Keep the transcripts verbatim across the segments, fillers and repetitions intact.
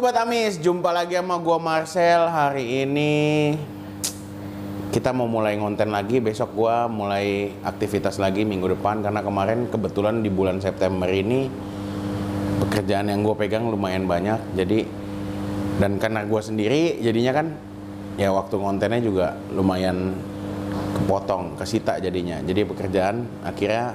Sobat Amis, jumpa lagi sama gua Marcel. Hari ini kita mau mulai ngonten lagi. Besok gua mulai aktivitas lagi minggu depan, karena kemarin kebetulan di bulan September ini pekerjaan yang gue pegang lumayan banyak. Jadi dan karena gua sendiri, jadinya kan ya waktu ngontennya juga lumayan kepotong, kesita jadinya. Jadi pekerjaan akhirnya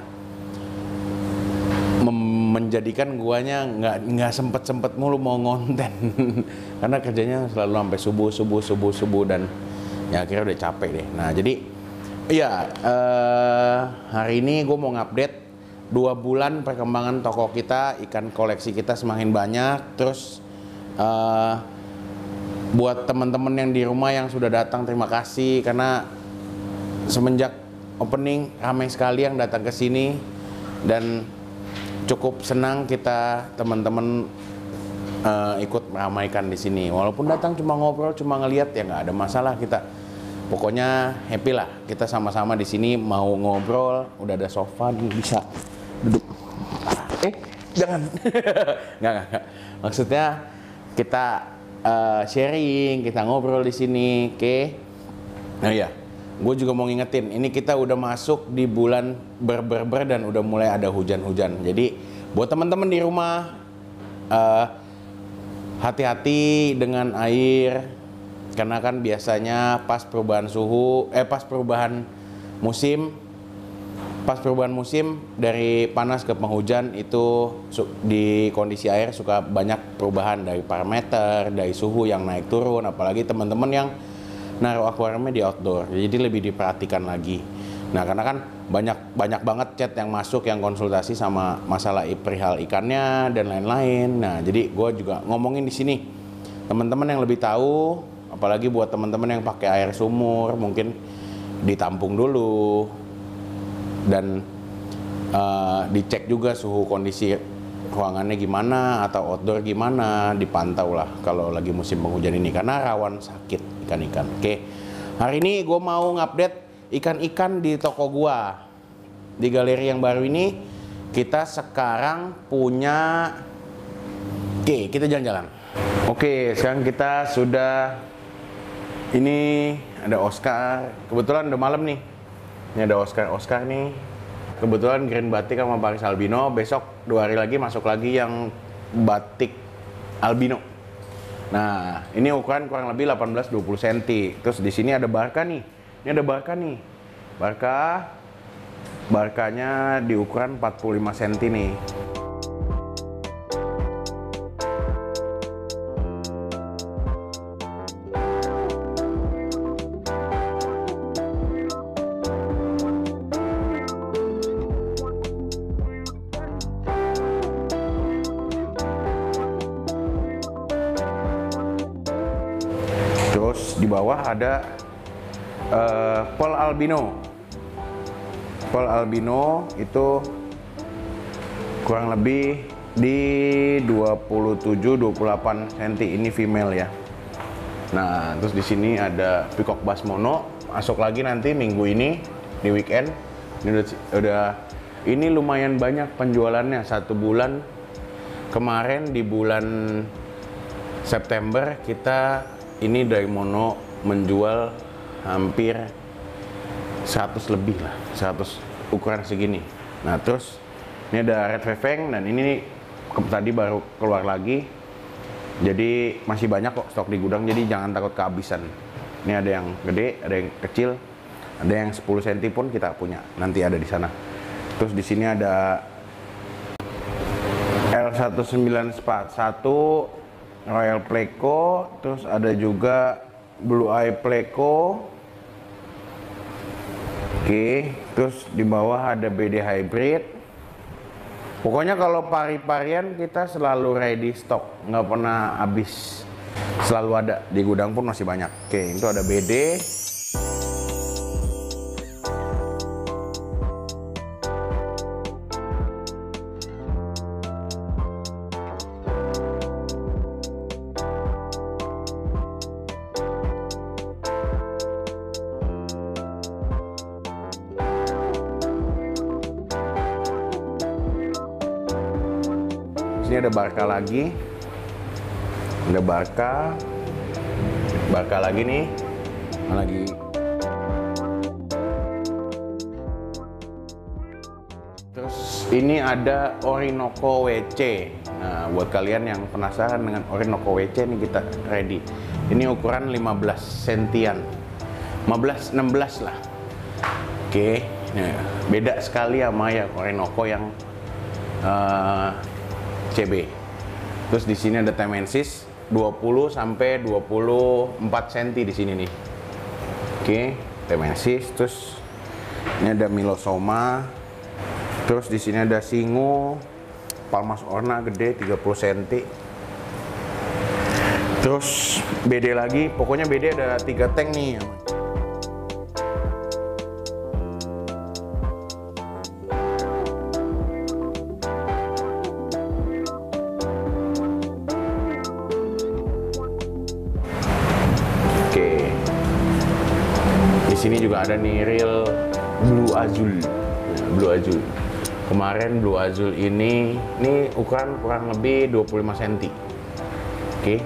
menjadikan guanya nggak nggak sempet sempet mulu mau ngonten karena kerjanya selalu sampai subuh subuh subuh subuh dan ya akhirnya udah capek deh. Nah jadi iya eh, hari ini gue mau ngupdate dua bulan perkembangan toko kita, ikan koleksi kita semakin banyak. Terus eh, buat teman-teman yang di rumah yang sudah datang, terima kasih karena semenjak opening ramai sekali yang datang ke sini dan cukup senang kita teman-teman uh, ikut meramaikan di sini. Walaupun datang cuma ngobrol, cuma ngeliat, ya nggak ada masalah kita. Pokoknya happy lah. Kita sama-sama di sini mau ngobrol. Udah ada sofa, bisa duduk. Eh, jangan. nggak, nggak, nggak. Maksudnya kita uh, sharing, kita ngobrol di sini, oke? Okay? Nah ya. Gue juga mau ngingetin, ini kita udah masuk di bulan ber-ber-ber dan udah mulai ada hujan-hujan. Jadi buat teman-teman di rumah, hati-hati uh, dengan air, karena kan biasanya pas perubahan suhu, eh pas perubahan musim, pas perubahan musim dari panas ke penghujan itu di kondisi air suka banyak perubahan dari parameter, dari suhu yang naik turun, apalagi teman-teman yang naruh akuariumnya di outdoor, jadi lebih diperhatikan lagi. Nah karena kan banyak banyak banget chat yang masuk yang konsultasi sama masalah perihal ikannya dan lain-lain. Nah jadi gue juga ngomongin di sini teman-teman yang lebih tahu, apalagi buat teman-teman yang pakai air sumur mungkin ditampung dulu dan uh, dicek juga suhu kondisi ruangannya gimana atau outdoor gimana, dipantau lah kalau lagi musim penghujan ini karena rawan sakit ikan-ikan. Oke, hari ini gue mau ngupdate ikan-ikan di toko gua. Di galeri yang baru ini kita sekarang punya, oke kita jalan-jalan. Oke, sekarang kita sudah, ini ada Oscar, kebetulan udah malam nih. Ini ada Oscar, Oscar nih. Kebetulan green batik sama Paris albino. Besok dua hari lagi masuk lagi yang batik albino. Nah, ini ukuran kurang lebih delapan belas dua puluh sentimeter. Terus di sini ada Barca nih. Ini ada Barca nih. Barca Barkanya di ukuran empat puluh lima sentimeter nih. Terus di bawah ada uh, Pearl albino. Pearl albino itu kurang lebih di dua puluh tujuh dua puluh delapan sentimeter, ini female ya. Nah, terus di sini ada Peacock bass mono, masuk lagi nanti minggu ini di weekend. Ini udah, udah ini lumayan banyak penjualannya satu bulan. Kemarin di bulan September kita ini dari mono menjual hampir seratus lebih lah, seratus ukuran segini. Nah terus ini ada red veveng dan ini tadi baru keluar lagi, jadi masih banyak kok stok di gudang, jadi jangan takut kehabisan. Ini ada yang gede, ada yang kecil, ada yang sepuluh sentimeter pun kita punya, nanti ada di sana. Terus di sini ada L satu sembilan satu Royal Pleco, terus ada juga Blue Eye Pleco. Oke, terus di bawah ada B D Hybrid. Pokoknya kalau pari-parian kita selalu ready stock, nggak pernah habis, selalu ada di gudang pun masih banyak. Oke, itu ada B D. Sini ada Barca lagi. Ada Barca, Barca lagi nih, lagi. Terus ini ada Orinoco W C. Nah, buat kalian yang penasaran dengan Orinoco W C nih, kita ready. Ini ukuran lima belas sentian, lima belas enam belas lah. Oke, nah, beda sekali sama ya Orinoco yang uh, C B. Terus di sini ada Temensis dua puluh sampai dua puluh empat senti di sini nih. Oke, Temensis. Terus ini ada Milosoma. Terus di sini ada Singo, Palmas Orna gede tiga puluh senti. Terus B D lagi, pokoknya B D ada tiga tank nih. Oke. Di sini juga ada nih Real Blue Azul. Blue Azul. Kemarin Blue Azul ini, ini ukuran kurang lebih dua puluh lima senti. Oke.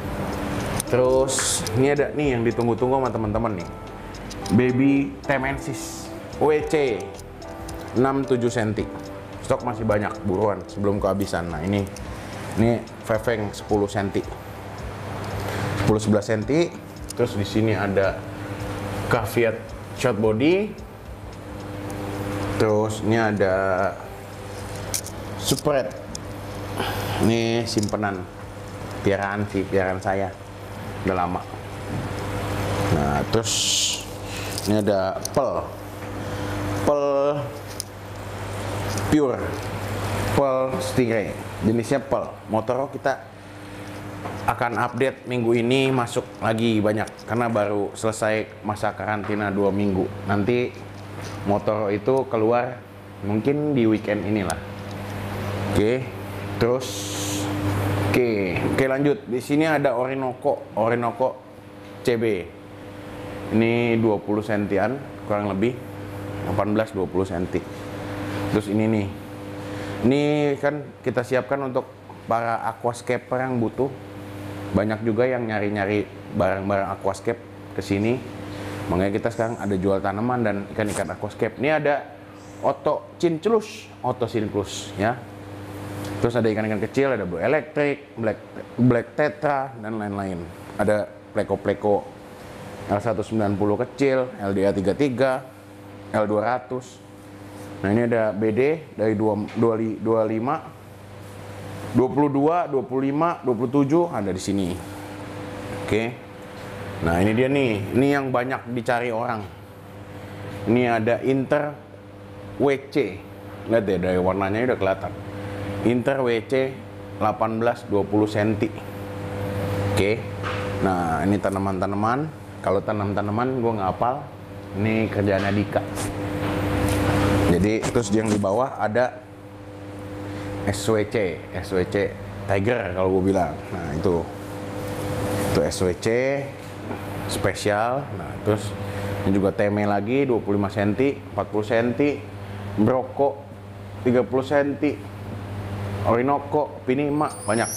Terus ini ada nih yang ditunggu-tunggu sama teman-teman nih. Baby Temensis W C enam tujuh senti. Stok masih banyak, buruan sebelum kehabisan. Nah, ini ini Veveng sepuluh senti. sepuluh sebelas senti. Terus di sini ada Caveat short body. Terus ini ada spread. Ini simpenan piaraan sih, piaraan saya udah lama. Nah, terus ini ada Pearl. Pearl Pure. Pearl Stingray. Jenisnya Pearl. Motoro kita akan update minggu ini, masuk lagi banyak karena baru selesai masa karantina dua minggu. Nanti Motoro itu keluar mungkin di weekend inilah. Oke, terus oke, oke lanjut. Di sini ada Orinoco, Orinoco C B. Ini dua puluh sentian kurang lebih, delapan belas dua puluh senti. Terus ini nih. Ini kan kita siapkan untuk para aquascaper yang butuh. Banyak juga yang nyari-nyari barang-barang aquascape ke sini. Makanya kita sekarang ada jual tanaman dan ikan-ikan aquascape. Ini ada Otto Cinclus, Otto Cinclus ya. Terus ada ikan-ikan kecil, ada Blue Electric, Black Black Tetra dan lain-lain. Ada pleko-pleko L seratus sembilan puluh kecil, L D A tiga puluh tiga, L dua ratus. Nah, ini ada B D dari dua puluh lima, dua puluh dua, dua puluh lima, dua puluh tujuh ada di sini. Oke. Nah, ini dia nih, ini yang banyak dicari orang. Ini ada Inter W C. Lihat deh, dari warnanya udah kelihatan. Inter W C delapan belas dua puluh senti. Oke. Nah, ini tanaman-tanaman. Kalau tanam-tanaman gue nggak hafal. Ini kerjaannya Dika. Jadi, terus yang di bawah ada S W C, S W C Tiger kalau gue bilang. Nah, itu. Itu S W C spesial. Nah, terus ini juga Teme lagi dua puluh lima senti, empat puluh senti, Broko tiga puluh senti, Orinoco, Pinima, banyak.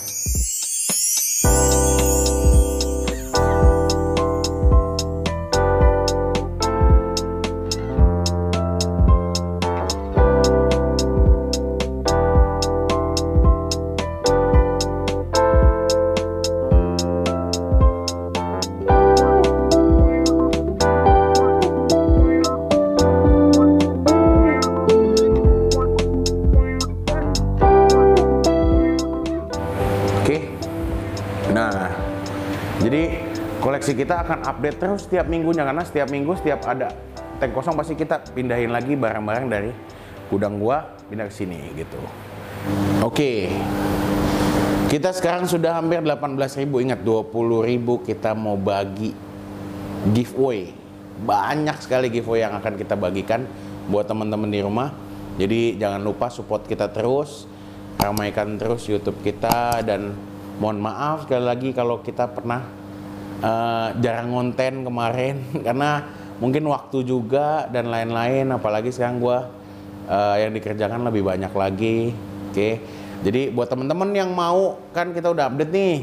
Koleksi kita akan update terus setiap minggunya, karena setiap minggu setiap ada tank kosong pasti kita pindahin lagi barang-barang dari gudang gua pindah ke sini gitu. Oke. Kita sekarang sudah hampir delapan belas ribu, ingat dua puluh ribu kita mau bagi giveaway. Banyak sekali giveaway yang akan kita bagikan buat teman-teman di rumah. Jadi jangan lupa support kita terus, ramaikan terus YouTube kita, dan mohon maaf sekali lagi kalau kita pernah Uh, jarang ngonten kemarin karena mungkin waktu juga dan lain-lain, apalagi sekarang gua uh, yang dikerjakan lebih banyak lagi. Oke, okay. Jadi buat teman-teman yang mau, kan kita udah update nih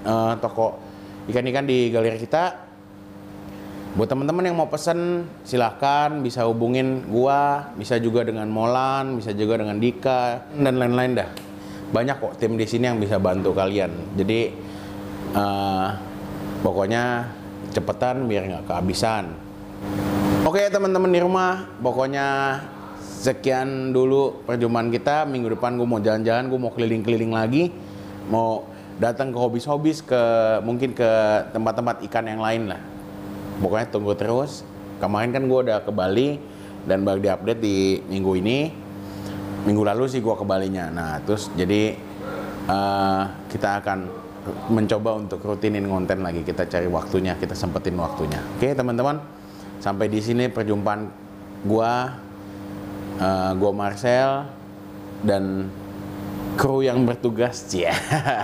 uh, toko ikan-ikan di galeri kita. Buat teman-teman yang mau pesen, silahkan bisa hubungin gua, bisa juga dengan Molan, bisa juga dengan Dika dan lain-lain dah. Banyak kok tim di sini yang bisa bantu kalian. Jadi uh, pokoknya cepetan biar nggak kehabisan. Oke teman-teman di rumah, pokoknya sekian dulu perjumpaan kita. Minggu depan gue mau jalan-jalan, gue mau keliling-keliling lagi, mau datang ke hobis-hobis, ke mungkin ke tempat-tempat ikan yang lain lah. Pokoknya tunggu terus. Kemarin kan gue udah ke Bali dan baru diupdate di minggu ini. Minggu lalu sih gue ke Balinya. Nah terus jadi uh, kita akan mencoba untuk rutinin konten lagi. Kita cari waktunya, kita sempetin waktunya. Oke teman-teman, sampai di sini perjumpaan gue, uh, gue Marcel dan kru yang bertugas. Cia.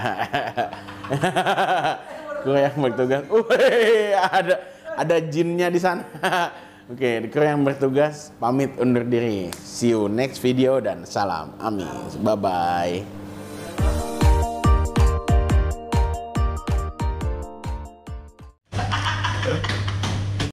Kru yang bertugas. Wih, ada ada jinnya di sana. Oke, kru yang bertugas pamit undur diri. See you next video dan salam Amis. Bye bye.